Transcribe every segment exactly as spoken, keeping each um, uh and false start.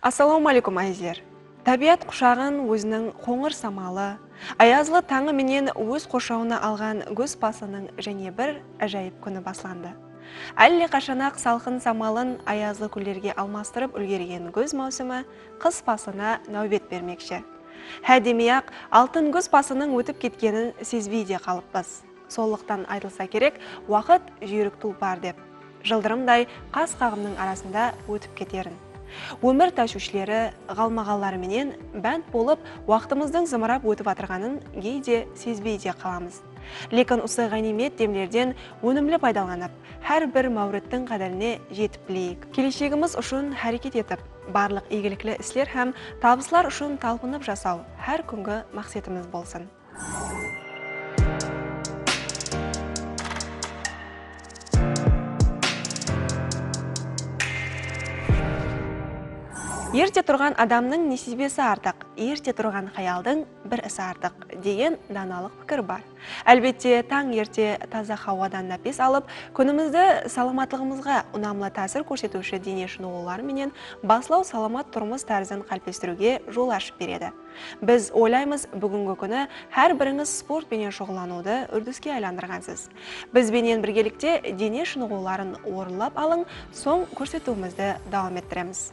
Ассалаумалейкум әйзер. Табиат құшағын өзінің қоңыр самалы, аязлы таңы менен өз қошауына алған көз пасының және бір әжайып күні басланды. Әлі қашанақ салқын самалын аязлы күллерге алмастырып үлгерген көз маусымы қыс пасына нәубет бермекші. Хәдемей-ақ алтын көз пасының өтіп кеткенін сезбейде қалыппыз. Солықтан айтылса керек, уақыт жүйрік тұлпар деп. Жылдырымдай қас қағымның арасында өтіп кетерін. Өмір тәшушілері, ғалмағалары менен бәнд болып, уақытымыздың зымырап өтіп атырғанын кейде сезбейде қаламыз. Лекін ұсы ғанимет демлерден өнімлі пайдаланып, әр бір мәуреттің қадіріне жетіп білейік. Келешегіміз үшін әрекет етіп, барлық игіліклі іслер һәм табыслар үшін талпынып жасау әр күнгі мақсатымыз болсын. Ерте тұрған адамның несібесі артық, ерте тұрған қаялдың бір ісі артық деген даналық пікір бар. Әлбетте, таң ерте таза хауадан нәпес алып, күнімізді саламатлығымызға ұнамлы тәсір көрсетуші дене шынығулары менен баслау саламат тұрмыс тәрізін қалыптастыруге жол ашып береді. Біз ойлаймыз, бүгінгі күні әр біріңіз спорт менен шұғылануды үрдіске айландырғансыз. Біз бенен біргелікте дене шынығуларын орынлап алың, соң көрсетуімізді давам еттіреміз.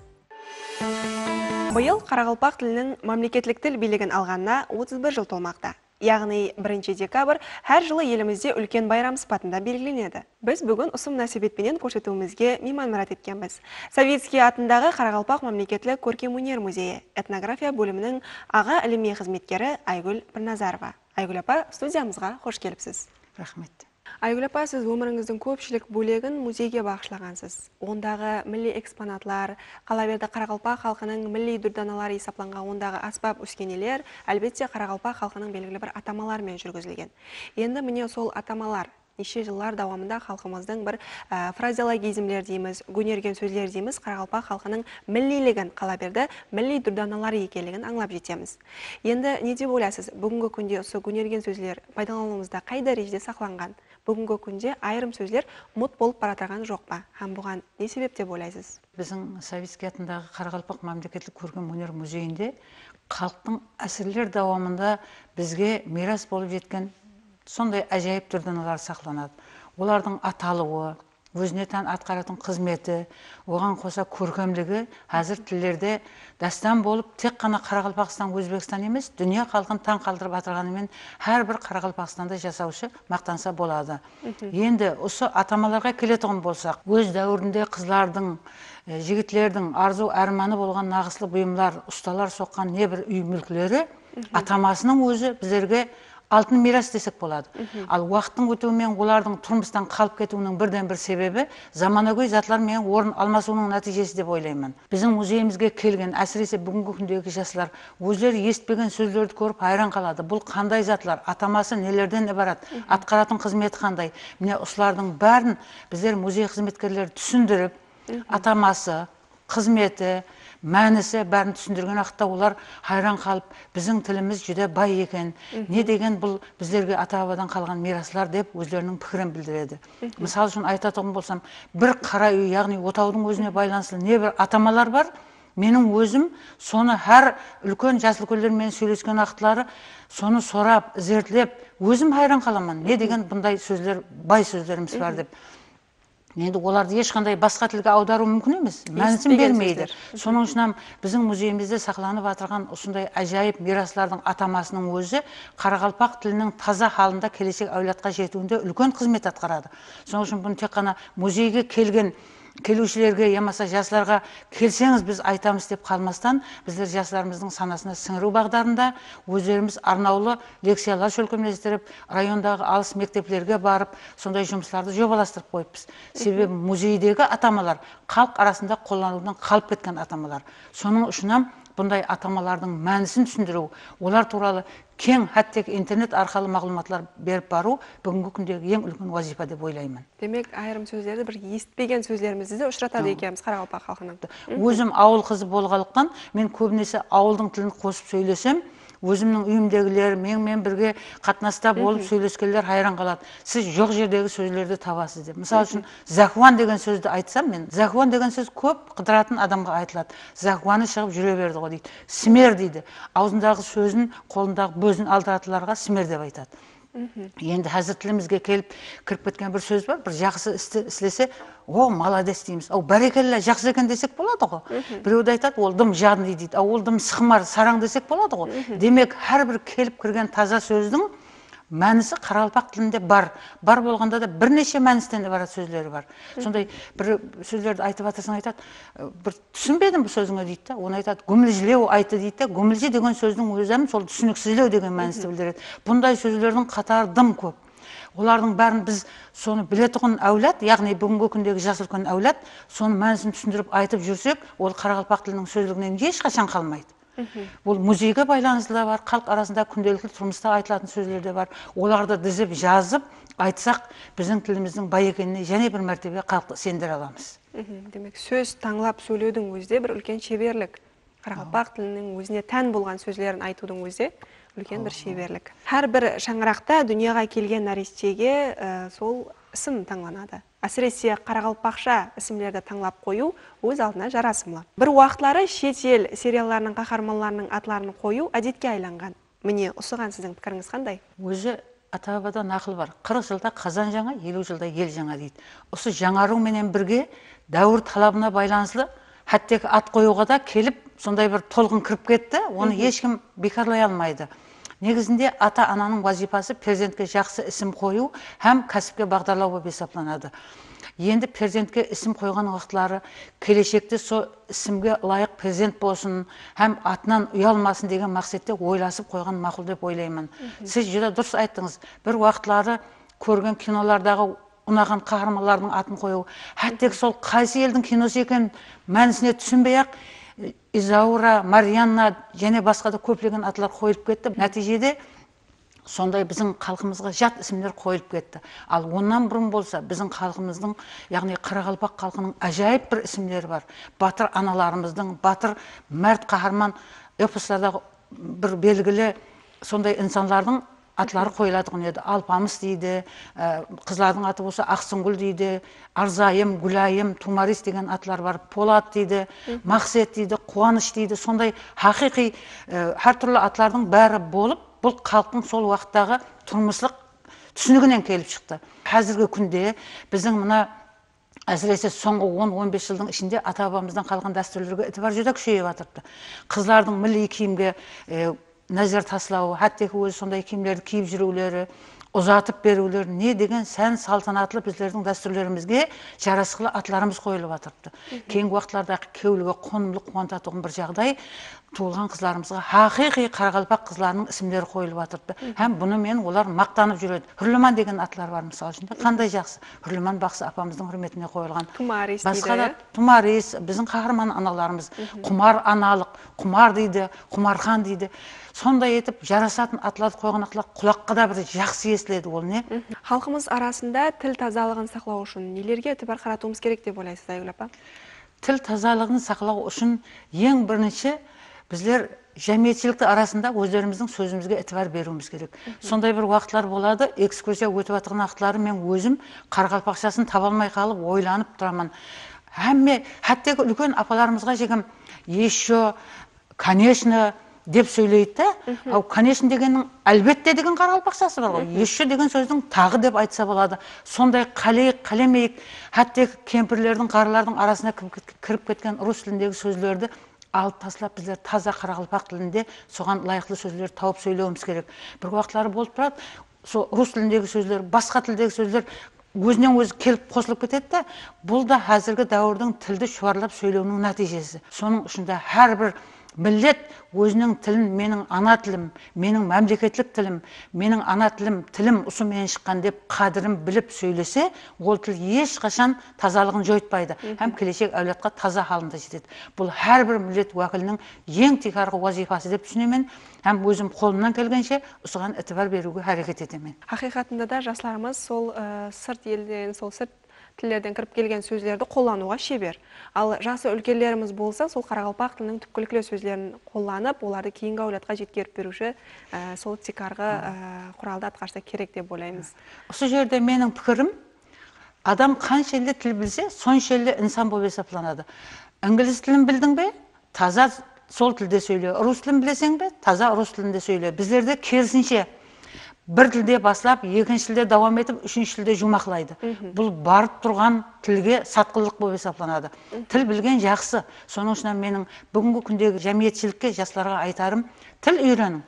Бұйыл Қарақалпақ тілінің мемлекеттік тіл билігін алғанына отыз бір жыл толмақта. Яғни бірінші декабрь әр жылы елімізде үлкен байрам сипатында белгіленеді. Біз бүгін ұсым нәсібетпенен көрсетуімізге мейман-мұрат еткенбіз. Советский атындағы Қарақалпақ мемлекеттік көркемөнер музейі этнография бөлімінің аға іліми қызметкері Айгүл Бірназарова. Айгүл апа, студиямызға қош келіпсіз. Рахмет. Айгүл апа, сіз өміріңіздің көпшілік бөлегін музейге бағышлағансыз. Ондағы милли экспонатлар, Қалаберді Қарақалпақ халқының милли дүрданалары есапланған ондағы аспап үскенелер, әлбетте Қарақалпақ халқының белгілі бір атамалармен жүргізілген. Енді міне сол атамалар неше жылдар давамында халқымыздың бір ә, фразеологизмлер дейміз, гөнерген сөздер дейміз, Қарақалпақ халқының миллилігін, Қалаберді милли дүрданалары екенлігін аңлап жетеміз. Енді не деп ойлайсыз, бүгінгі күнде осы гөнерген сөздер пайдалануымызда қай дәрежеде сақланған? Бүгінгі күнде айрым сөздер мұт болып баратырған жоқ па? Һәм бұған не себеп деп ойлайсыз? Біздің Советский атындағы Қарақалпақ мемлекеттік көркемөнер музейінде халықтың әсірлер давамында бізге мирас болып жеткен сондай әжайып дүрданалар сақланады. Олардың аталуы, өзіне тән атқаратын қызметі, оған қоса көркемдігі әзір тілдерде дастан болып, тек қана Қарақалпақстан, Өзбекстан емес, дүние халқын таң қалдырып атырғанымен әр бір Қарақалпақстанда жасаушы мақтанса болады. Енді осы атамаларға келетұғын болсақ, өз дәуірінде қызлардың, жігітлердің арзу әрманы болған нағыслы бұйымлар, ұсталар соққан небір үй мүлкілері атамасының өзі біздерге алтын мирас десек болады. Ал уақыттың өтуімен олардың тұрмыстан қалып кетуінің бірден бір себебі заманауи затлармен орын алмасуының нәтижесі деп ойлаймын. Біздің музейімізге келген, әсіресе бүгінгі күндегі жастар өздері естпеген сөздерді көріп хайран қалады. Бұл қандай затлар, атамасы нелерден ібарат, атқаратын қызметі қандай? Міне осылардың бәрін біздер музей қызметкерлері түсіндіріп, атамасы, қызметі, мәнісі бәрін түсіндірген уақытта олар хайран қалып, біздің тіліміз жүде бай екен, не деген бұл біздерге ата-бабадан қалған мираслар деп өздерінің пікірін білдіреді. Мысал үшін айтатын болсам, бір қара үй, яғни отаудың өзіне байланысты небір атамалар бар. Менің өзім соны әр үлкен жас үлкендермен сөйлескен уақытлары соны сорап, зерттеп, өзім хайран қаламын. Не деген бұндай сөздер, бай сөздеріміз бар деп. Енді оларды ешқандай басқа тілге аудару мүмкін емес, мәнісін бермейді. Соның үшін біздің музейімізде сақланып атырған осындай әжайып мираслардың атамасының өзі Қарақалпақ тілінің таза халында келешек әулетқа жетуінде үлкен қызмет атқарады. Соның үшін бұны тек қана музейге келген келушілерге, ямаса жастарға келсеңіз біз айтамыз деп қалмастан, біздер жастарымыздың санасына сіңіру бағдарында өздеріміз арнаулы лекциялар шөлкемлестіріп, райондағы алыс мектеплерге барып, сондай жұмыстарды жобаластырып қойыппыз. Себебі музейдегі атамалар халық арасында қолданудан қалып кеткен атамалар. Соның үшін бұндай атамалардың мәнісін түсіндіру, олар туралы кең, хәттек интернет арқылы мағлұматлар беріп бару бүгінгі күндегі ең үлкен вазифа деп ойлаймын. Демек, айрым сөздерді бір естпеген сөздерімізді де ұшыратады екенбіз Қарақалпақ халқының. Өзім ауыл қызы болғалықтан, мен көбінесе ауылдың тілін қосып сөйлесем, өзімнің үйімдегілер менімен бірге қатынаста болып сөйлескендер хайран қалады. Сіз жоқ жердегі сөздерді табасыз деп. Мысалы үшін, захуан деген сөзді айтсам мен, захуан деген сөз көп қыдыратын адамға айтылады. Захуаны шығып жүре берді ғой дейді. Смер дейді. Аузындағы сөзін, қолындағы бөзін алдыратыларға смер деп айтады. Енді қазір тілімізге келіп кіріп кеткен бір сөз бар, бір жақсы істі істесе, о, молодец дейміз. О, бәрекелла, жақсы екен десек болады ғой. Біреуді айтады, ол дым жадный дейді. Ол дым сықмар, сараң десек болады ғой. Демек, әрбір келіп кірген таза сөздің мәнісі Қарақалпақ тілінде бар. Бар болғанда да бірнеше мәністен де барады сөздері бар. Сондай бір сөздерді айтып атырсың айтады, бір түсінбедім бұл сөзіңе дейді да. Оны айтады, гүмілжілеу айты дейді да. Гүмілжі деген сөздің өзі сол түсініксіздеу деген мәністі білдіреді. Бұндай сөздердің қатары дым көп. Олардың бәрін біз соны біле тұғын әулет, яғни бүгінгі күндегі жас үлкен әулет, соның мәнісін түсіндіріп айтып жүрсек, ол Қарақалпақ тілінің сөздігінен ешқашан қалмайды. Бұл музейге байланысты да бар, халық арасында күнделікті тұрмыста айтылатын сөздер де бар. Оларды дізіп, жазып, айтсақ, біздің тіліміздің бай екеніне және бір мәртебе халықты сендіре аламыз. Демек, сөз таңлап сөйлеудің өзі бір үлкен шеберлік. Қарақалпақ тілінің өзіне тән болған сөздерін айтудың өзі үлкен бір шеберлік. Әр бір шаңырақта дүнияға келген нәрестеге сол ісім таңланады. Әсіресе қарақалпақша ісімлерді таңлап қою өз алдына жарасымлы. Бір уақытлары шет ел сериалдарының қаһарманларының атларын қою әдетке айланған. Міне, осыған сіздің пікіріңіз қандай? Өзі ата-бабада нақыл бар. қырық жылда қазан жаңа, елу жылда ел жаңа дейді. Осы жаңару менен бірге дәуір талабына байланысты хәттегі ат қоюға да келіп, сондай бір толқын кіріп кетті. Оны ешкім бекарлай алмайды. Негізінде ата-ананың вазифасы перзентке жақсы ісім қою һәм кәсіпке бағдарлау болып есептелінеді. Енді перзентке ісім қойған уақытлары келешекте сол ісімге лайық перзент болсын, һәм атынан ұялмасын деген мақсатта ойласып қойған мақұл деп ойлаймын. Сіз жүре дұрыс айттыңыз. Бір уақытлары көрген кинолардағы ұнаған қаһармандардың атын қою, хәттек сол қайсы елдің киносы екен мәнісіне түсінбей-ақ Изаура, Марианна және басқа да көптеген атлар қойылып кетті. Нәтижеде сондай біздің халқымызға жат ісімдер қойылып кетті. Ал оннан бұрын болса, біздің халқымыздың, яғни Қарақалпақ халқының әжайып бір ісімдері бар. Батыр аналарымыздың, батыр мәрт қаһарман эпостардағы бір белгілі сондай инсандардың атлары қойылатын еді. Алпамыс дейді, қызлардың аты болса Ақсыңгүл дейді, Арзайым, Гүлайым, Тумарис деген атлар бар. Полат дейді, Мақсет дейді, Қуаныш дейді. Сондай хақиқи әр түрлі атлардың бәрі болып, бұл халықтың сол уақыттағы тұрмыслық түсінігінен келіп шықты. Қазіргі күнде біздің мына әсіресе соңғы он он бес жылдың ішінде ата-бабамыздан қалған дәстүрлерге ітібар жүдә күшейіп жатырды. Қызлардың милли киімге нәзір таслауы, хәттегі өзі сондай киімдерді киіп жүрулері, ұзатып берулері, не деген сән салтанатлы біздердің дәстүрлерімізге жарасқылы атларымыз қойылып жатырды. Кейінгі уақытларда кеуліге қонымлы қуантатығын бір жағдай, туылған қызларымызға хақиқи Қарақалпақ қызларының ісімдері қойылып жатырды. Һәм бұны мен олар мақтанып жүреді. Хүрліман деген атлар бар мысалы үшін. Қандай жақсы. Хүрліман бақсы апамыздың құрметіне қойылған. Тумарис дейді. Басқа да Тумарис, біздің қаһарман аналарымыз. Құмар аналық, Құмар дейді, Құмархан дейді. Сондай етіп жарасатын атларды қойған атлар құлаққа да бір жақсы естіледі, ол не? Халқымыз арасында тіл тазалығын сақлау үшін нелерге ітібар қаратуымыз керек деп ойлайсыз, Айгүл апа? Тіл тазалығын сақлау үшін ең бірінші біздер жәмиетшілікті арасында өздеріміздің сөзімізге ітібар беруіміз керек. Сондай бір уақытлар болады, экскурсия өтіп жатқан уақытлары мен өзім Қарақалпақшасын таба алмай қалып ойланып тұрамын. Әмме хәттегі үлкен апаларымызға жегім еще, конечно деп сөйлейді. Ау, конечно дегеннің әлбетте деген Қарақалпақшасы бар ғой. Еще деген сөздің тағы деп айтса болады. Сондай қалейік, қалемейік, хәттегі кемпірлердің, қарылардың арасына кіріп кеткен орыс тіліндегі сөздерді алып таслап біздер таза Қарақалпақ тілінде соған лайықты сөздер тауып сөйлеуіміз керек. Бір уақытлары болып тұрады, сол орыс тіліндегі сөздер, басқа тілдегі сөздер өзінен өзі келіп қосылып кетеді. Бұл да қазіргі дәуірдің тілді шұбарлап сөйлеуінің нәтижесі. Соның ішінде әрбір миллет өзінің тілін, менің ана тілім, менің мемлекеттік тілім, менің ана тілім, тілім ұсы менен шыққан деп қадірін біліп сөйлесе, ол тіл ешқашан тазалығын жойтпайды. Һәм келешек әулетқа таза халында жетеді. Бұл әрбір миллет уәкілінің ең тиһарғы вазифасы деп түсінемін. Һәм өзім қолымнан келгенше осыған ітібар беруге әрекет етемін. Хақиқатында да жастарымыз сол сырт елден, сол сырт тілдерден кіріп келген сөздерді қолдануға шебер. Ал жасы үлкендеріміз болса, сол қарақалпақ тілінің түпкілікті сөздерін қолданып, оларды кейінгі әулетқа жеткеріп беруші сол тикарғы құралды атқарса керек деп ойлаймыз. Осы жерде менің пікірім, адам қанша елде тіл білсе, сонша елде инсан болып есептелінеді. Инглиз тілін білдің бе, таза сол тілде сөйле. Орыс тілін білесің бе, таза орыс тілінде сөйле. Біздерде керісінше бір тілде басылап, екінші тілде давам етіп, үшінші тілде жұмақлайды. Бұл барып тұрған тілге сатқылық болып есептелінеді. Тіл білген жақсы. Соның үшін менің бүгінгі күндегі жәмиетшілікке, жастарға айтарым, тіл үйреnin.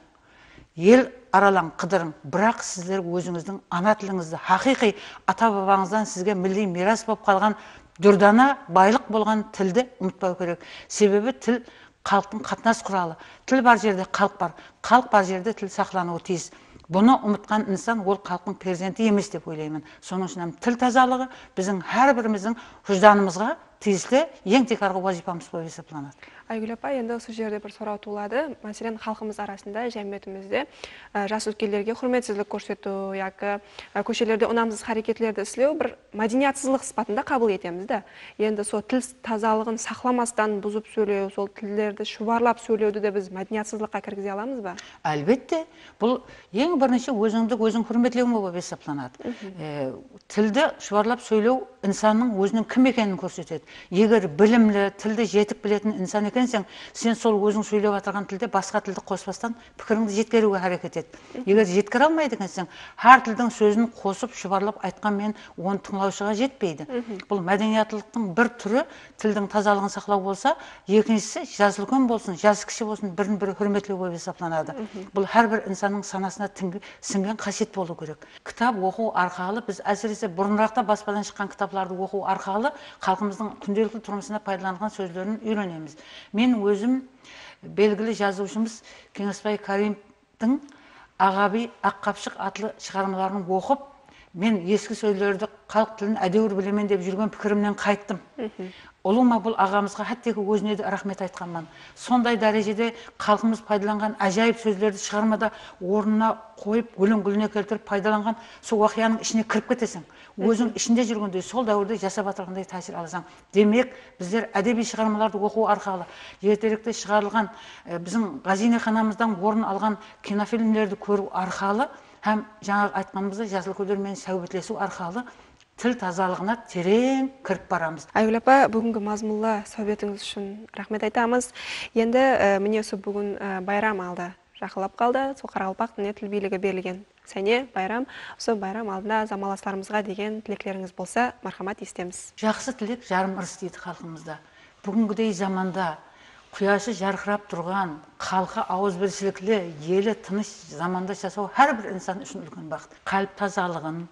Ел аралаң, қыдырың, бірақ сіздер өзіңіздің ана тіліңізді, хақиқи ата-бабаңыздан сізге милли мирас болып қалған дүрдана байлық болған тілді ұмытпау керек. Себебі тіл халықтың қатынас құралы. Тіл бар жерде халық бар, халық бар жерде тіл сақлануы тиіс. Бұны ұмытқан инсан ол халықтың перзенті емес деп ойлаймын. Соның үшін тіл тазалығы біздің әрбіріміздің жүжданымызға тиісті ең тикарғы вазипамыз болып есептелінеді. Айгүл апа, енді осы жерде бір сұрау туылады. Мәселен, халқымыз арасында, жәмиетімізде жас үлкендерге құрметсіздік көрсету, яки көшелерде ұнамсыз харекетлерді істеу бір мәдениятсыздық сипатында қабыл етеміз да. Енді сол тіл тазалығын сақламастан бұзып сөйлеу, сол тілдерді шұбарлап сөйлеуді де біз мәдениятсыздыққа кіргізе аламыз ба? Әлбетте, бұл ең бірінші өзіңді өзің құрметлеу болып есептелінеді. Тілді шұбарлап сөйлеу инсанның өзінің кім екенін көрсетеді. Егер білімлі, тілді жетік білетін инсан екенсең, сен сол өзің сөйлеп отырған тілде басқа тілді қоспастан пікіріңді жеткеруге харекет ет. Егер жеткіре алмайды екенсең, әр тілдің сөзін қосып шұбарлап айтқанмен оны тыңлаушыға жетпейді. Бұл мәдениеттіліктің бір түрі тілдің тазалығын сақлау болса, екіншісі жасы үлкен болсын, жасы кіші болсын, бірін бірі хөрметлеу болып есептелінеді. Бұл әрбір инсанның санасына сіңген қасиет болу керек. Кітап оқу арқылы біз әсіресе бұрынырақта баспадан шыққан кітапларды оқу арқылы халқымыздың күнделікті тұрмысына пайдаланған сөздерін үйренеміз. Мен өзім белгілі жазушымыз Кеңесбай Каримовтың Ағаби Аққапшық атлы шығармаларын оқып, мен ескі сөздерді халық тілін әдеуір білемен деп жүрген пікірімнен қайттым. Олыма бұл ағамызға әттегі өзіне де рахмет айтқанман. Сондай дәрежеде халқымыз пайдаланған әжайып сөздерді шығармада орнына қойып, гүлін-гүліне келтіріп пайдаланған сол уақияның ішіне кіріп кетесің. Өзің ішінде жүргенде сол дәуірде жасап отырғандай тәсір аласың. Демек, біздер әдеби шығармаларды оқу арқылы, ертеректе шығарылған біздің ғазинеханамыздан орын алған кинофильмдерді көру арқылы, һәм жаңа айтқанымызда жасыл көдермен сәубетлесу арқылы тіл тазалығына терең кіріп барамыз. Айгүл апа, бүгінгі мазмұнлы сөйбетіңіз үшін рахмет айтамыз. Енді міне осы бүгін байрам алды, жақылап қалды. Сол қарақалпақ тіліне тіл билігі берілген сәне байрам. Осы байрам алдында замаластарымызға деген тілектеріңіз болса, мархамат естеміз. Жақсы тілек жарым ырыс дейді халқымызда. Бүгінгідей заманда құяшы жарқырап тұрған, халқы ауызбіршіліклі, елі тыныш заманда жасау әрбір инсан үшін үлкен бақыт. Қалып тазалығын,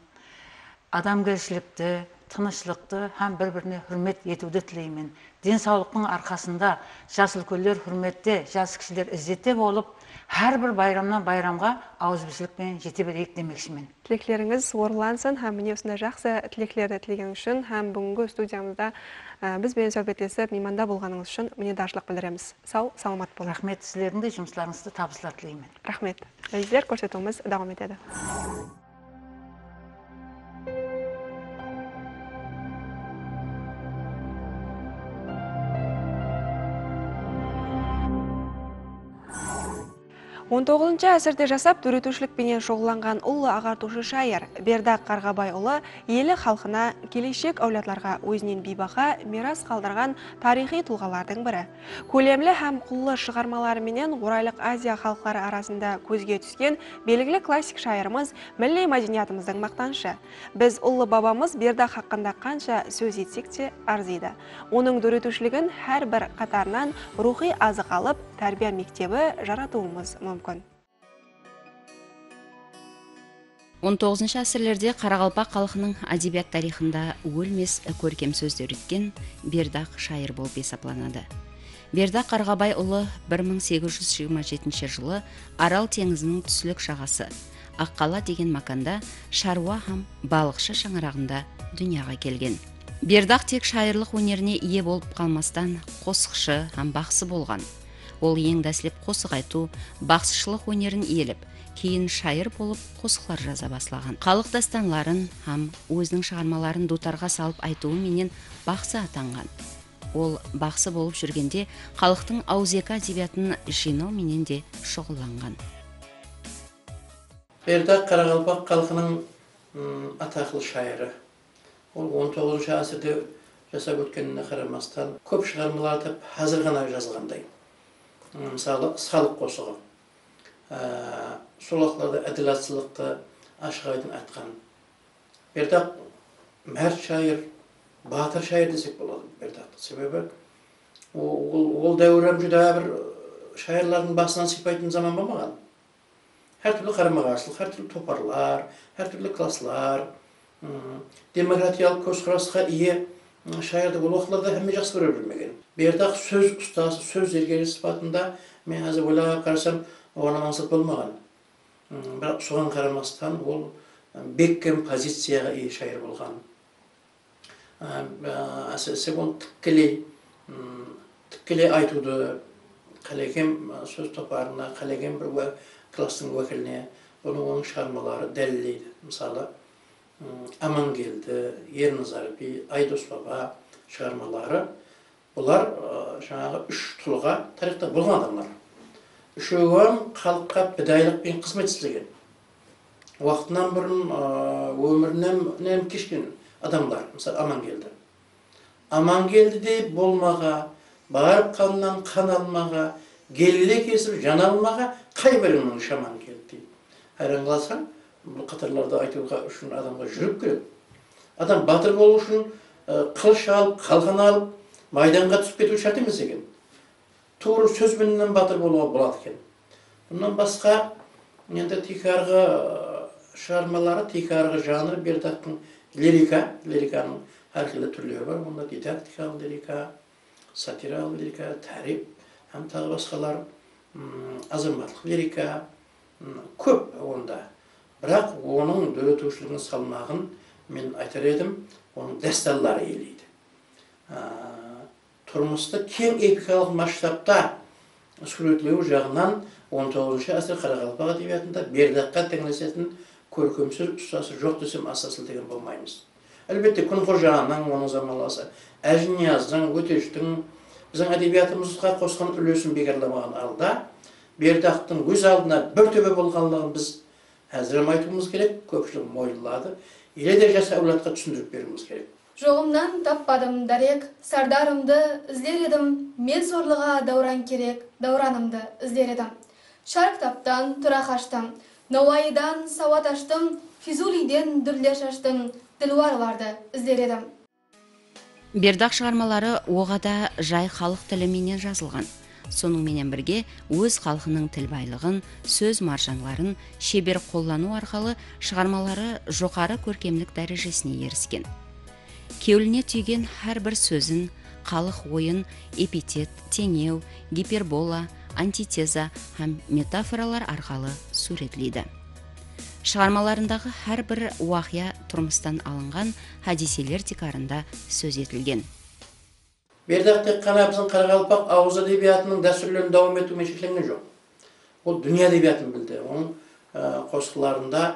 адамгершілікті, тынышлықты һәм бір-біріне хүрмет етуді тілеймін. Денсаулықтың арқасында жас үлкендер хүрметте, жас кішілер ізzetте болып, әрбір байрамнан байрамға ауызбіршілікпен жете берейік демекшімін. Тілектеріңіз орылансын, һәм міне осындай жақсы тілектерді тілеген үшін, һәм бүгінгі студиямызда бізбен сөйбеттесіп, мейманда болғаныңыз үшін міннетдаршылық білдіреміз. Сау, саламат болыңыз. Рахмет, сіздердің де жұмыстарыңызды табыстар тілеймін. Рахмет. Біздер көрсетуіміз давам етеді. он тоғызыншы әсірде жасап, дүретушілікпенен шоғыланған ұлы ағартушы шайыр Бердақ Қарғабайұлы елі халқына, келешек әулетларға өзінен бейбақа мирас қалдырған тарихи тұлғалардың бірі. Көлемлі һәм құллы шығармаларыменен Орайлық Азия халықтары арасында көзге түскен белгілі классик шайырымыз милли мәдениетіміздің мақтанышы. Біз ұлы бабамыз Бердақ хақында қанша сөз етсек те арзиды. Оның дүретушілігін әр бір қатарынан рухи азық алып, тәрбие мектебі жаратуымыз мүмкін. он тоғызыншы әсірлерде Қарақалпақ халқының әдебиет тарихында өлмес көркем сөздер еткен Бердақ шайыр болып есептелінеді. Бердақ Қарғабайұлы бір мың сегіз жүз жиырма жетінші жылы Арал теңізінің түстік жағасы Аққала деген маканда шаруа һәм балықшы шаңырағында дүнияға келген. Бердақ тек шайырлық өнеріне ие болып қалмастан қосқышы һәм бақсы болған. Ол ең дәслеп қосық айту, бақсышылық өнерін иеліп, кейін шайыр болып қосықлар жаза баслаған. Халық дастанларын һәм өзінің шығармаларын дутарға салып айтуы менен бақсы атанған. Ол бақсы болып жүргенде халықтың ауызекі әдебиетін жинау менен де шұғылданған. Бердақ Қарақалпақ халқының атақлы шайыры. Ол он тоғызыншы ғасырда жасап өткеніне қарамастан көп шығармаларды қазір ғана жазылғандай. Мысалы, салық қосығы. Солақларда әділатсыздықты ашық айдын айтқан. Бердақ мәрт шайыр, батыр шайыр десек болады Бердақтың. Себебі ол дәуірім жүдә бір шайырлардың басынан сипайтын заман болмаған. Her türlü karma-karşılık, her türlü toparlar, her türlü klaslар, demokratiyалық көзқарасқа ие шайырды бұл уақытларда әмме жақсы көре білмеген. Бердақ сөз ұстасы, сөз зергері сипатында мен қазір ойлап қарасам, оған мансат болмаған. Бірақ соған қарамастан ол беккен позицияға ие шайыр болған. Әсіресе ол тіккелей, тіккелей айтуды, қалеген сөз топарына, қалеген бір кластың уәкіліне, оның шығармалары дәлелейді. Мысалы, Амангелді, Ерназарби, Айдос баба шығармалары, бұлар жаңағы үш тұлға тарихта болған адамдар. Үшеуін халыққа бидайлықпен қызмет істеген. Уақытынан бұрын өмірінен кешкен адамдар, мысалы Амангелді. Амангелді де болмаға, барып қаннан қан алмаға, келіле кесіп жан алмаға қай бірінің шаман келді. Әрін қалсаң, бұл қатарларда айтуға үшін адамға жүріп керек. Адам батыр болу үшін қылыш алып, қалған алып, майданға түсіп кету шарт емес екен. Туыры сөзбеннен батыр болуға болады екен. Бұнан басқа, енді тикарғы шығармалары, тикарғы жанры Бердақтың лирика, лириканың әрқилы түрлері бар. Онда дидактикалық лирика, сатиралық лирика, тәріп, һәм тағы басқалар, азаматтық лирика көп онда. Бірақ оның дөретушілігінің салмағын мен айтар едім, оның дәстәрлары елейді. Тұрмысты кең эпикалық масштабта суретлеу жағынан он тоғызыншы ғасыр Қарақалпақ әдебиетінде Бердаққа теңесетін көркемсөз ұстасы жоқ десем аса сілтеген болмаймыз. Әлбетте Күнқожаның, оның заманласы, Әжінияздың, Өтештің біздің әдебиетімізге қосқан үлесін бекерламаған алда, Бердақтың өз алдына бір төбе болғанлығын біз әзірім айтуымыз керек, көпшілік мойылады, еле де жас әулатқа түсіндіріп беруіміз керек. Жоғымнан таппадым дарек, сардарымды іздер едім, мен сорлыға дауран керек, дауранымды іздер едім. Шар кітаптан тұра қаштым, Науайыдан сауат аштым, Физулиден дүрлер шаштым, ділуарларды іздер едім. Бердақ шығармалары оғада жай халық тіліменен жазылған. Соның менен бірге өз халқының тіл байлығын, сөз маржанларын шебер қоллану арқылы шығармалары жоғары көркемлік дәрежесіне еріскен. Кеуіліне түйген әр бір сөзін, халық ойын, эпитет, теңеу, гипербола, антитеза һәм метафоралар арқылы суретлейді. Шығармаларындағы әр бір уақия тұрмыстан алынған хадиселер тикарында сөз етілген. Бердақ тек қана біздің Қарақалпақ ауыз әдебиетінің дәстүрлерін дауам етумен шешілген жоқ. Ол дүние әдебиетін білді. Оның қосқыларында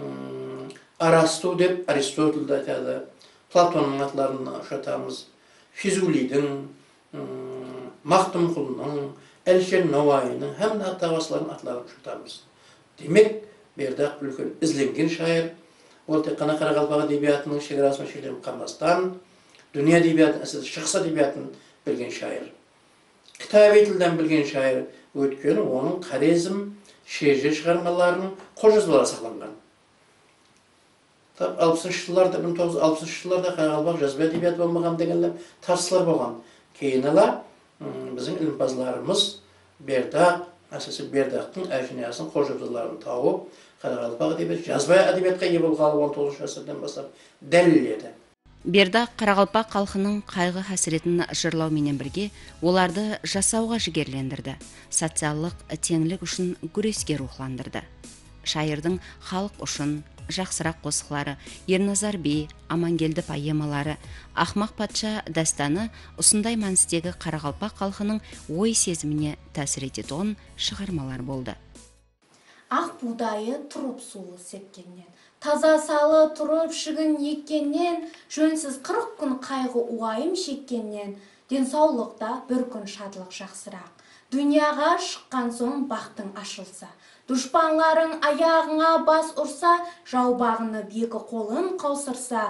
Арасту деп Аристотельді айтады, Платонның атларын ұшатамыз, Физулидің, Мақтымқұлының, Әлшер Науайының, һәм тағасыларын атларын ұшатамыз. Демек, Бердақ үлкен ізленген шайыр. Ол тек қана Қарақалпақ әдебиетінің шекарасымен шешілген қалмастан, дүние әдебиетін, шығыс әдебиетін білген шайыр. Кітап тілден білген шайыр өткені оның Хорезм, шежір шығармаларының қолжазбалары сақталған. алпысыншы жылдарда, мың тоғыз жүз алпысыншы жылдарда Қарақалпақ жазба әдебиеті болмаған дегенлер тарсылар болған. Кейін ала біздің ілімпазларымыз Бердақ, әсіресе Бердақтың Әжіниясының қолжазбаларын тауып, Қарақалпақ әдебиеті жазба әдебиетке ие болғалы он тоғызыншы ғасырдан бастап дәлелдеді. Бердақ Қарақалпақ халқының қайғы хәсіретін жырлау менен бірге оларды жасауға жігерлендірді, социаллық теңлік үшін күреске рухландырды. Шайырдың халық үшін, жақсырақ қосықлары, Ерназар би, Амангелді поэмалары, Ақмақ патша дастаны ұсындай мәністегі Қарақалпақ халқының ой сезіміне тәсір ететін шығармалар болды. Ақ будайы тұрып суы сепкеннен, таза салы тұрып шігін еккеннен, жөнсіз қырық күн қайғы уайым шеккеннен, денсаулықта бір күн шатлық жақсырақ. Дүнияға шыққан соң бақтың ашылса, дұшпанларың аяғыңа бас ұрса, жау бағынып екі қолын қаусырса,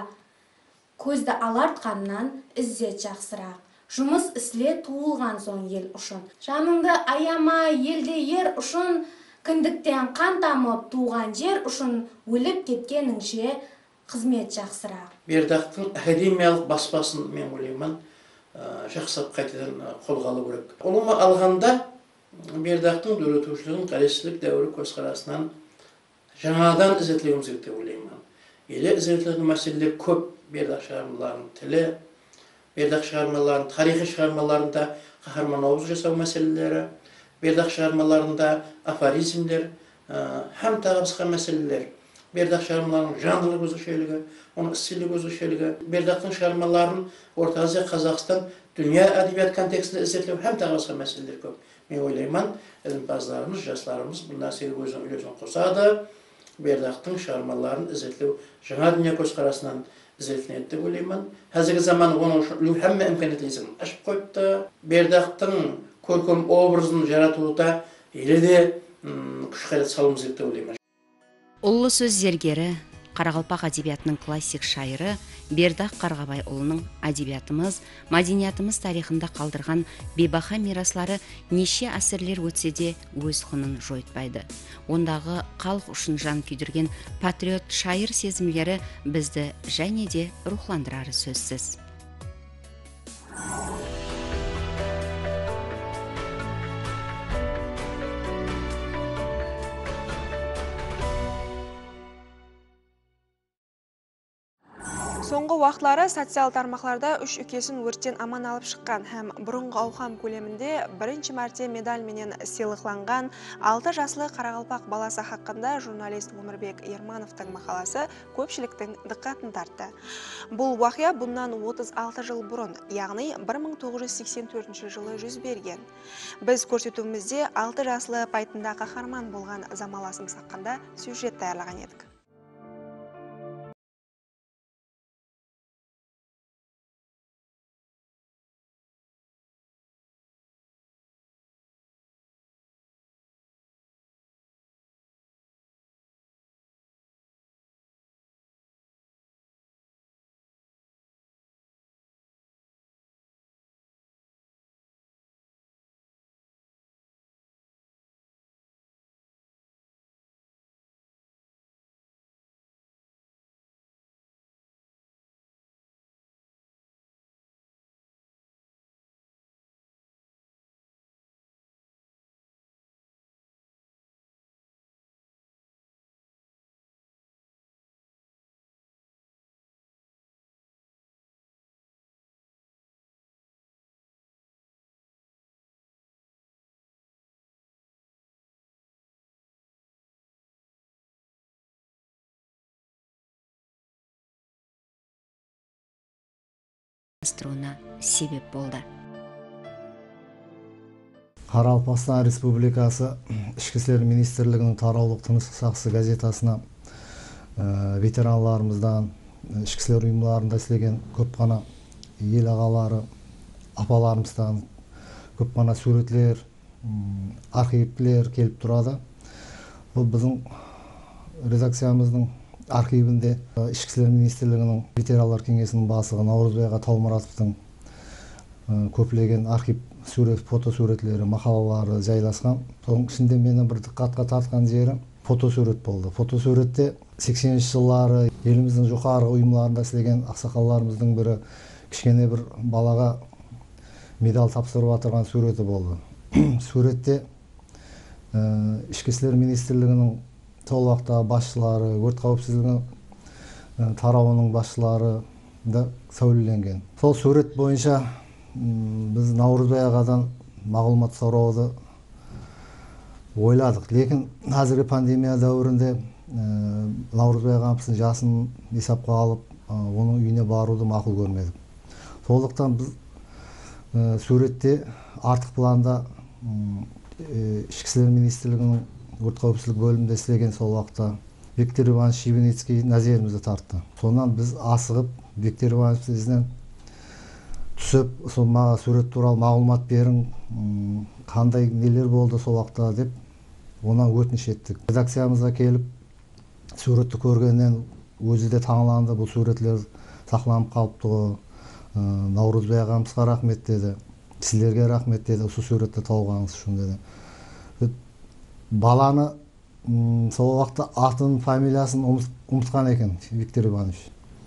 көзді алартқаннан іззет жақсырақ. Жұмыс ісле туылған соң ел ұшын, жаныңды аяма елде ер ұшын, кіндіктен қан тамып туған жер ұшын, өліп кеткеніңше қызмет жақсырақ. Бердақтың академиялық баспасын мен ойлаймын жақсап қайтадан қолға алу керек. Олыма алғанда Бердақтың дөрөтушілігін қаресілік дәуірі көзқарасынан жаңадан ізетілуіміз керек деп ойлаймын. Еле ізетілген мәселелер көп. Бердақ шығармаларының тілі, Бердақ шығармаларының тарихи шығармаларында қаһарман образ жасау мәселелері, Бердақ шығармаларында афоризмдер, һәм тағы басқа мәселелер. Бердақ шығармаларының жанрлық өзгешелігі, оның стильдік өзгешелігі, Бердақтың шығармаларын Орта Азия, Қазақстан, дүния әдебиет контекстінде іздетілу һәм тағы басқа мәселелер көп. Мен ойлаймын, ілімпаздарымыз, жастарымыз бұл нәрсеге өзінің үлесін қосады. Бердақтың шығармаларын іздетілу жаңа дүние көзқарасынан іздетіледі деп ойлаймын. Қазіргі заман оның һәмме имканиятын ашып қойыпты. Бердақтың көркем образын жаратуда еле де күш қайрат салуымыз керек деп ойлаймын. Ұлы сөз зергері, Қарақалпақ әдебиетінің классик шайыры Бердақ Қарғабайұлының әдебиетіміз, мәдениетіміз тарихында қалдырған бейбаха мираслары неше әсірлер өтсе де өз құнын жойытпайды. Ондағы халық үшін жан күйдірген патриот шайыр сезімлері бізді және де рухландырары сөзсіз. Соңғы уақытлары социал тармақларда үш үкесін өрттен аман алып шыққан һәм бұрынғы ауқам көлемінде бірінші мәрте медаль менен сыйлықланған алты жаслы Қарақалпақ баласы хақында журналист Өмірбек Ермановтың мақаласы көпшіліктің диққатын тартты. Бұл уақия бұндан отыз алты жыл бұрын, яғни бір мың тоғыз жүз сексен төртінші жылы жүз берген. Біз көрсетуімізде алты жаслы пайтында қаһарман болған замаласымыз хақында сюжет даярлаған едік. Аструына себеп болды. Қарақалпақстан Республикасы Ішкі істер министрлігінің тараулық тыныс сақшысы газетасына ветеранларымыздан, ішкі істер ұйымдарында істеген көп қана ел ағалары, апаларымыздан көп қана суретлер, архивтер келіп тұрады. Бұл біздің редакциямыздың архивінде Ішкі істер министрлігінің ветеранлар кеңесінің бастығы Наурызбай Талмұратовтың көплеген архив сурет, фотосуретлері, мақалалары жайласқан. Соның ішінде мені бір диққатқа тартқан жері фотосурет болды. Фотосуретте сексенінші жылдары еліміздің жоғарғы ұйымдарында істеген ақсақалдарымыздың бірі кішкене бір балаға медаль тапсырып отырған суреті болды. Суретте Ішкі істер министрлігінің сол уақыттағы басшылары, өрт қауіпсіздігі тарауының басшылары да сәулеленген. Сол сурет бойынша біз Наурызбай ағадан мағлұмат сұрауды ойладық. Лекін қазіргі пандемия дәуірінде Наурызбай ағамыздың жасын есапқа алып, оның үйіне баруды мақұл көрмедік. Сондықтан біз суретте артық планда ішкі істер министрлігінің өрт қауіпсіздік бөлімінде істеген сол уақытта Виктор Иванович Шибеницкий назерімізді тартты. Сонан біз асығып Виктор Иванович ізінен түсіп, сол маған сурет туралы мағлұмат берің, қандай нелер болды сол уақытта деп онан өтініш еттік. Редакциямызға келіп суретті көргеннен өзі де таңланды, бұл суретлер сақланып қалыпты ғой. Наурызбай ағамызға рахмет деді, сіздерге рахмет деді, осы суретті тауғаныңыз үшін деді. Баланы сол уақытта атын, фамилиясын ұмытқан екен Виктор Иванович.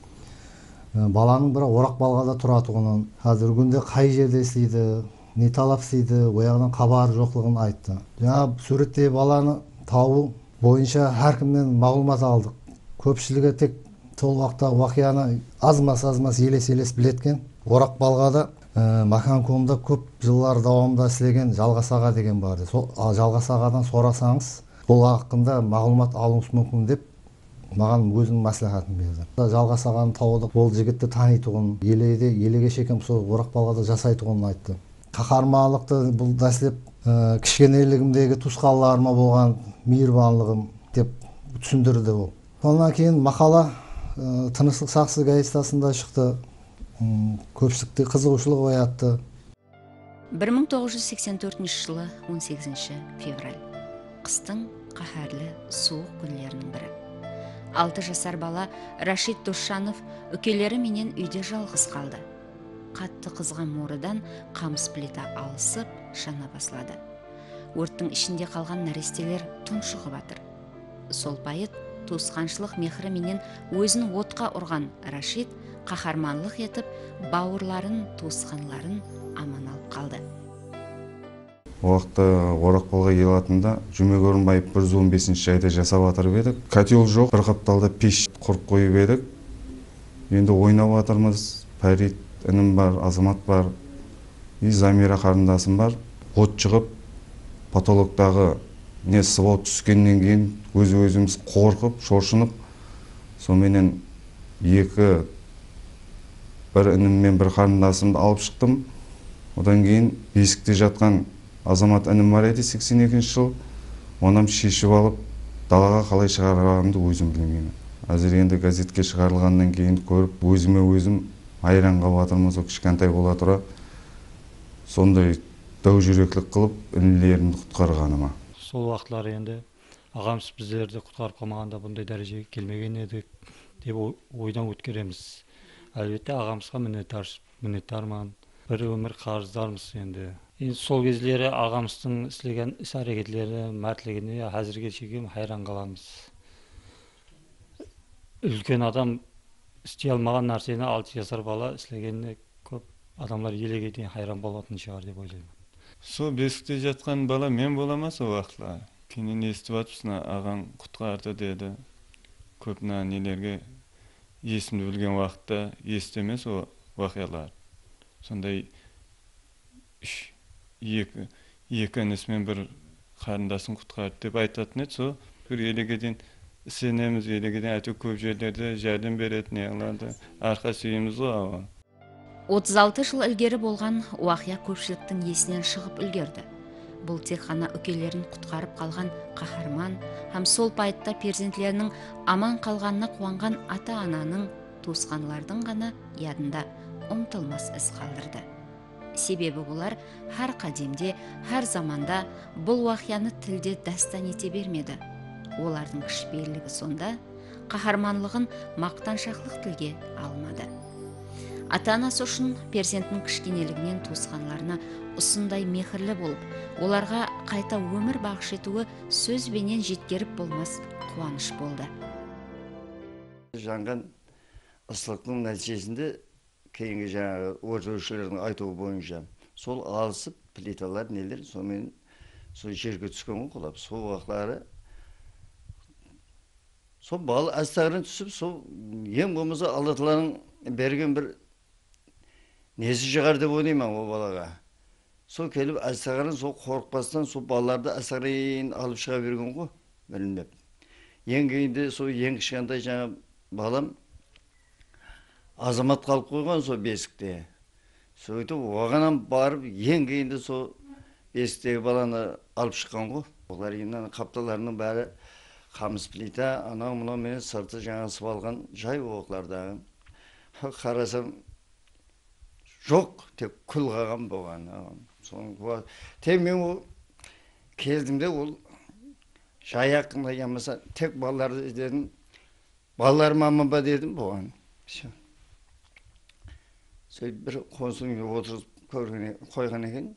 Баланың бірі Орақ Балғада тұратұғынан, қазіргі күнде қай жерде істейді, не талап істейді, ояғынан хабары жоқлығын айтты. Жаңа суретте баланы табу бойынша әркімнен мағлұмат алдық. Көпшілігі тек сол уақытта уақияны азмас-азмас елес-елес білеткен. Орақ Балғада Маканкомда көп жылдар давамында істеген Жалғас аға деген барды. Сол Жалғас ағадан сорасаңыз, бұл хақында мағлұмат алуыңыз мүмкін деп маған өзінің мәслихатын берді. Жалғас ағаны таудық, ол жігітті танитұғын, елеге елеге шекем сол Орақ Балғада жасайтұғын айтты. Қаһармандықты бұл дәслеп кішкенелігімдегі туысқандарыма болған мейірбанлығым деп түсіндірді ол. Сонан кейін мақала Тыныштық сақшысы газетасында шықты. Көпшілікте қызығушылық оятты. бір мың тоғыз жүз сексен төртінші жылы он сегізінші февраль. Қыстың қаһарлы суық күндерінің бірі. Алты жасар бала Рашид Досжанов үкелері менен үйде жалғыз қалды. Қатты қызған морыдан қамыс плита алысып шана басылады. Өрттің ішінде қалған нәрестелер тұншығып жатыр. Сол пайыт туысқаншылық мехрі менен өзін отқа ұрған Рашид қаһарманлық етіп бауырларын, туысқанларын аман алып қалды. Уақытта Орақ Балға елатында Жүмек Орынбаев бір жүз он бесінші айда жасап атырып едік. Котел жоқ, бір қапталда пеш құрып қойып едік. Енді ойнап атырмыз. Фарид інім бар, Азамат бар, и Замира қарындасым бар. От шығып, потолоктағы не сыбау түскеннен кейін өз-өзіміз қорқып, шоршынып, соменен екі бір інім мен бір қарындасымды алып шықтым. Одан кейін бесікте жатқан Азамат інім бар еді сексен екінші жыл. Онам шешіп алып, далаға қалай шығарғанымды өзім білмеймін. Әзір енді газетке шығарылғаннан кейін көріп, өзіме өзім айранға батырмыз, о кішкентай бола тұра. Сондай дау жүректілік қылып, інілерімді құтқарғаныма. Сол уақытлар енді ағамыз біздерді құтқарып қалмағанда бұндай дәрежеге келмеген едік деп ойдан өткереміз. Әлбетте ағамызға мінеттармын. Бір өмір қарыздармыз енді. Енді сол кездері ағамыздың істеген іс-әрекетлері, мәртілігіне әзірге шейін хайран қаламыз. Үлкен адам істей алмаған нәрсені алты жасар бала істегеніне көп адамдар елеге дейін хайран болатын шығар деп ойлаймын. Сол бесікте жатқан бала мен боламас о уақытла. Кейін естіп атыпсың, ағаң құтқарды деді. Көп нелерге есімді білген уақытта естемес о уақиялар. Сондай екі екі інісімен бір қарындасын құтқарды деп айтатын еді. Сол бір елеге дейін сенеміз, елеге дейін әйтеуір көп жерлерде жәрдем беретін яғларды арқа сүйеміз ғой. отыз алты жыл ілгері болған уақия көпшіліктің есінен шығып үлгерді. Бұл тек қана үкелерін құтқарып қалған қаһарман, һәм сол пайытта перзентлерінің аман қалғанына қуанған ата-ананың, туысқанлардың ғана ядында ұмытылмас із қалдырды. Себебі олар әр қадемде, әр заманда бұл уақияны тілде дастан ете бермеді. Олардың кішіпейірлігі сонда қаһарманлығын мақтаншақлық тілге алмады. Ата-анасы үшін перзентінің кішкенелігінен туысқанларына ұсындай мехірлі болып, оларға қайта өмір бағыш етуі сөзбенен жеткеріп болмас қуаныш болды. Жанған ысылықтың нәтижесінде кейінгі жаңағы өртеушілердің айтуы бойынша сол алысып плиталар нелер сонымен сол жерге түскен құлап. Сол уақытлары сол бал әстағырын түсіп, сол ең болмаса алатыларың берген бір несі шығар деп ойлаймын о балаға. Сол келіп әстағырын сол қорықпастан сол балаларды әстағырын алып шыға берген ғой, білінбеп. ең кейінде сол ең кішкентай жаңа балам азамат қалып қойған сол бесікте. Сөйтіп оғанан барып ең кейінде сол бесіктегі баланы алып шыққан ғой. Олар енді қапталарының бәрі қамыс плита, анау мынау мен сырты жаңа сыбалған жай оғлардағы. Қарасам жоқ, тек күл қаған болған. Соны тек мен келдімде ол жай ақында ямаса тек балаларды дедім, балалар мама ба дедім болған. Сөйтіп бір қонсын отырып қойған екен.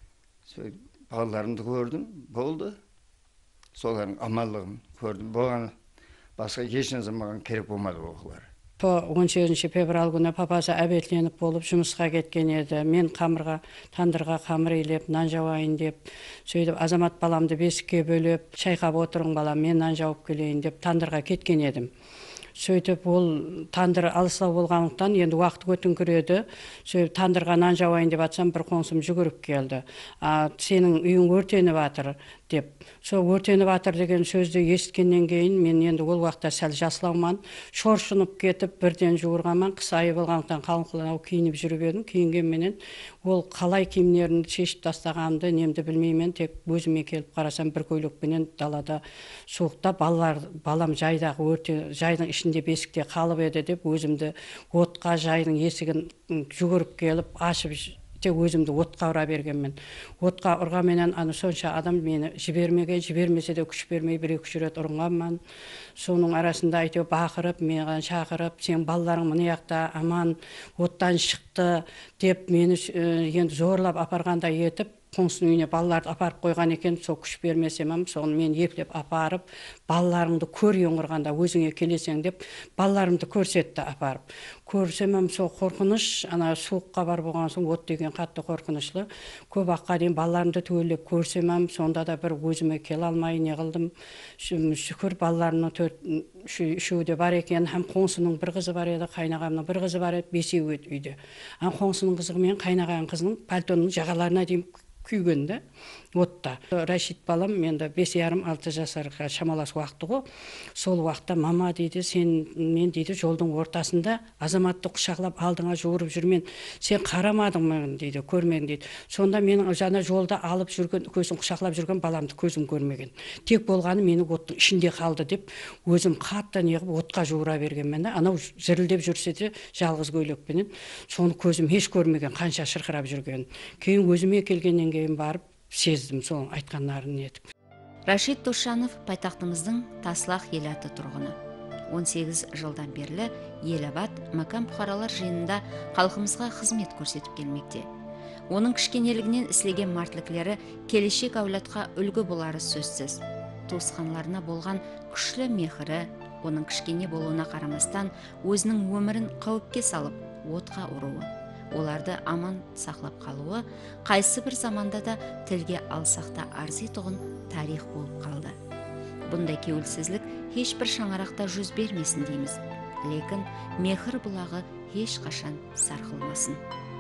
Сөйтіп балаларымды көрдім, болды. Солардың амалығын көрдім. Болған басқа ешнәрсе маған керек болмады оқылар. он сегізінші февраль күні папасы әбетленіп болып жұмысқа кеткен еді. Мен қамырға, тандырға қамыр илеп, нан жауайын деп, сөйтіп азамат баламды бесікке бөліп, шайқап отырың балам, мен нан жауып келейін деп тандырға кеткен едім. Сөйтіп ол тандыр алыстау болғандықтан енді уақыт өтіңкіреді. Сөйтіп тандырға нан жауайын деп атсам, бір қоңсым жүгіріп келді. А, сенің үйің өртеніп жатыр деп. Сол өртеніп жатыр деген сөзді естігеннен кейін мен енді ол уақытта сәл жаслауман, шоршынып кетіп бірден жүгірғанман, қыс айы болғандықтан қалыңқыланау киініп жүріп едім. Киінгенменен ол қалай киімдерімді шешіп тастағанымды немді білмеймін, тек өзіме келіп қарасам бір көйлекпенен далада суықта балалар, балам жайдағы өрте, жайдың ішінде бесікте қалып еді деп өзімді отқа жайдың есігін жүгіріп келіп ашып тек өзімді отқа ұра бергенмін. Отқа ұрғанменен аны сонша адам мені жібермеген, жібермесе де күш бермей бір екі рет ұрынғанмын. Соның арасында әйтеу бақырып, маған шақырып, сен балаларың мына жақта аман, оттан шықты деп мені енді зорлап апарғандай етіп, қоңсының үйіне балаларды апарып қойған екен, сол күш бермесемем, соны мен еплеп апарып, балаларыңды көр ұрғанда өзіңе келесең деп, балаларымды көрсетті апарып. Көрсемем сол қорқыныш, ана суыққа бар болған соң от деген қатты қорқынышлы. Көп аққа дейін балаларымды түгелеп көрсемем, сонда да бір өзіме келе алмай не қылдым. Шүкір балаларымның төрт үшеуі де бар екен, һәм қоңсының бір қызы бар еді, қайнағамның бір қызы бар еді, бесеуі үйде. Ан қоңсының қызы мен қайнаған қызының пальтоның жағаларына дейін күйгенді отта. Рашид балам енді бес ярым алты жасарға шамалас уақыты ғой. Сол уақытта мама дейді, сен мен дейді жолдың ортасында азаматты құшақлап алдыңа жүгіріп жүрмен, сен қарамадың ма дейді, көрмедің дейді. Сонда менің жана жолда алып жүрген, көзін құшақлап жүрген баламды көзім көрмеген. Тек болғаны мені оттың ішінде қалды деп, өзім қатты неғып отқа жүгіре бергенмін. Анау зірілдеп жүрсе де жалғыз көйлекпенен, соны көзім еш көрмеген, қанша шырқырап жүрген. Кейін өзіме келгеннен кейін барып сездім соның айтқандарын етіп. Рашид Досжанов пайтақтымыздың Таслақ ел аты тұрғыны. он сегіз жылдан берлі Елабад макам бұқаралар жиынында халқымызға қызмет көрсетіп келмекте. Оның кішкенелігінен істеген мартыліклері келешек әулетқа үлгі болары сөзсіз. Туысқанларына болған күшлі мехірі, оның кішкене болуына қарамастан өзінің өмірін қауіпке салып, отқа ұруы, оларды аман сақлап қалуы, қайсы бір заманда да тілге алсақта арзитұғын тарих болып қалды. Бұндай кеуілсізлік ешбір шаңарақта жүз бермесін дейміз, лекін мехір бұлағы еш қашан сарқылмасын.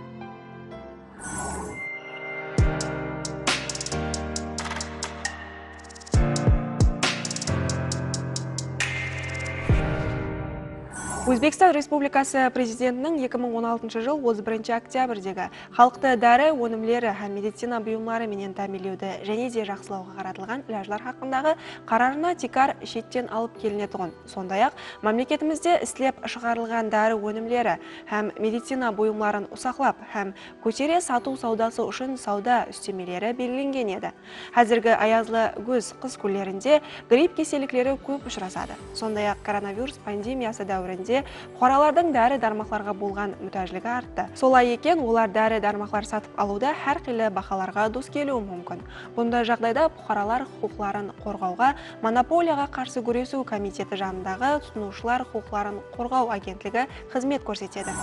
Өзбекстан Республикасы президентінің екі мың он алтыншы жыл отыз бірінші октябрьдегі халықты дәрі өнімлері һәм медицина бұйымдары менен тәмінлеуді және де жақсылауға қаратылған ләжлар хақындағы қарарына тикар шеттен алып келінетұғын. Сондай-ақ мемлекетімізде істелеп шығарылған дәрі өнімлері һәм медицина бұйымдарын ұсақлап һәм көтере сату саудасы үшін сауда үстемелері белгіленген еді. Қазіргі аязлы көз қыс күндерінде грипп кеселіктері көп ұшырасады. Сондай-ақ коронавирус пандемиясы дәуірінде бұқаралардың дәрі дармақларға болған мүтәжілігі артты. Солай екен, олар дәрі дармақлар сатып алуда әр қилы бақаларға дос келуі мүмкін. Бұндай жағдайда бұқаралар құқыларын қорғауға монополияға қарсы күресу комитеті жанындағы тұтынушылар құқыларын қорғау агентлігі қызмет көрсетеді.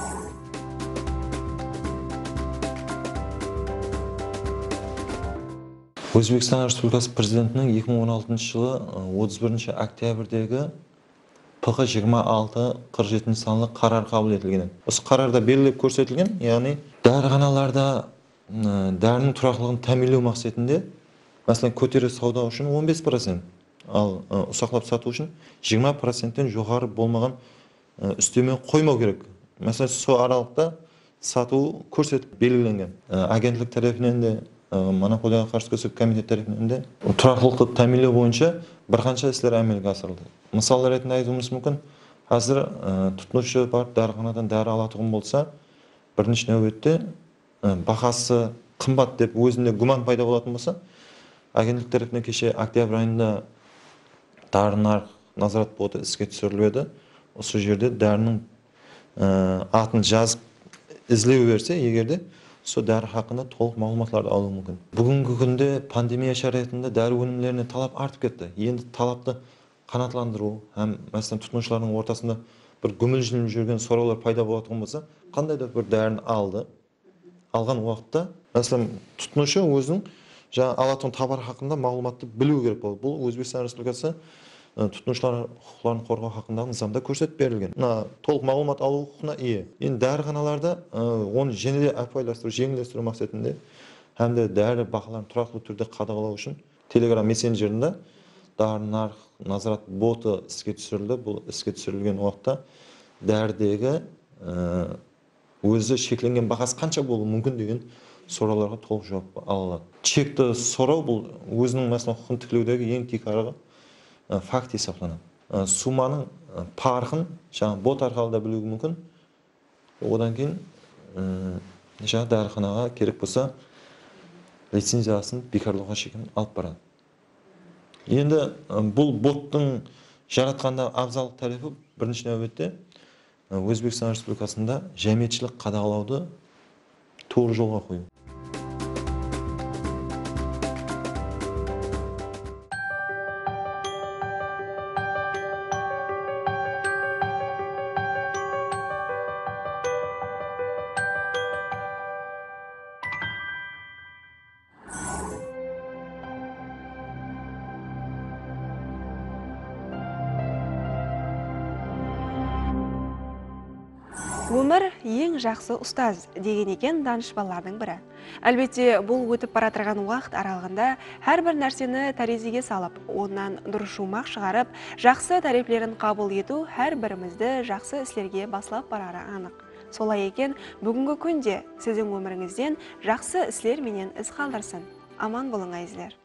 Өзбекстан Республикасы президентінің екі мың он алтыншы жылы отыз бірінші октябрьдегі П Қ жиырма алты қырық жетінші санлы қарар қабыл етілген. Осы қарарда белгілеп көрсетілген, яғни дәріханаларда дәрінің тұрақтылығын тәмінлеу мақсатында, мәселен көтере сауда үшін он бес процент, ал ұсақлап сату үшін жиырма проценттен жоғары болмаған үстеме қоймау керек. Мәселен, сол аралықта сату көрсетіп белгіленген. Агентлік тарапынан де, монополияға қарсы күрес комитет тарапынан де тұрақтылықты тәмінлеу бойынша бірқанша істер әмелге асырылды. Мысал ретінде айтуымыз мүмкін, қазір тұтынушы бар дәріханадан дәрі алатұғын болса, бірінші нәубетте бағасы қымбат деп өзінде гуман пайда болатын болса, агентлік тарапынан кеше октябрь айында дәрі нарық назарат боты іске түсіріледі. Осы жерде дәрінің атын жазып ізлеу берсе, егерде сол дәрі хақында толық мағлұматларды алу мүмкін. Бүгінгі күнде пандемия шараитында дәрі өнімдеріне талап артып кетті. Енді талапты қанатландыру, һәм мәселен тұтынушылардың ортасында бір гүмілжініп жүрген сұраулар пайда болатын болса, қандай да бір дәріні алды. Алған уақытта, мәселен тұтынушы өзінің жаңа алатын товар хақында мағлұматты білу керек болды. Бұл Өзбекстан Республикасы тұтынушылар құқықтарын қорғау хақындағы заңда көрсетіп берілген. Мына толық мағлұмат алу құқығына ие. Енді дәріханаларда оны жеңілдету, ақпайластыру, жеңілдестіру мақсатында һәм де дәрі бағаларын тұрақты түрде қадағалау үшін Telegram мессенджерінде дәрі нарық назарат боты іске түсірілді. Бұл іске түсірілген уақытта дәрідегі өзі шекленген бағасы қанша болуы мүмкін деген сұрауларға толық жауап ала алады. Чекті сұрау бұл өзінің мәселен құқын тікілеудегі ең тек арғы факт есептелінеді. Суманың парқын жаңа бот арқылы да білуі мүмкін. Одан кейін жаңа дәріханаға керек болса лицензиясын бекарлауға шейін алып барады. Енді бұл боттың жаратқанда абзал тарифі бірінші нәубетте Өзбекстан Республикасында жәмиетшілік қадағалауды тоғыз жолға қою. Өмір ең жақсы ұстаз деген екен данышпалардың бірі. Әлбетте, бұл өтіп бара жатқан уақыт аралығында әрбір нәрсені тәрезеге салып, онан дұрыс шумақ шығарып, жақсы тарифлерін қабыл ету әрбірімізді жақсы істерге басылап барары анық. Солай екен, бүгінгі күнде сіздің өміріңізден жақсы істер менен із қалдырсын. Аман болыңыздар.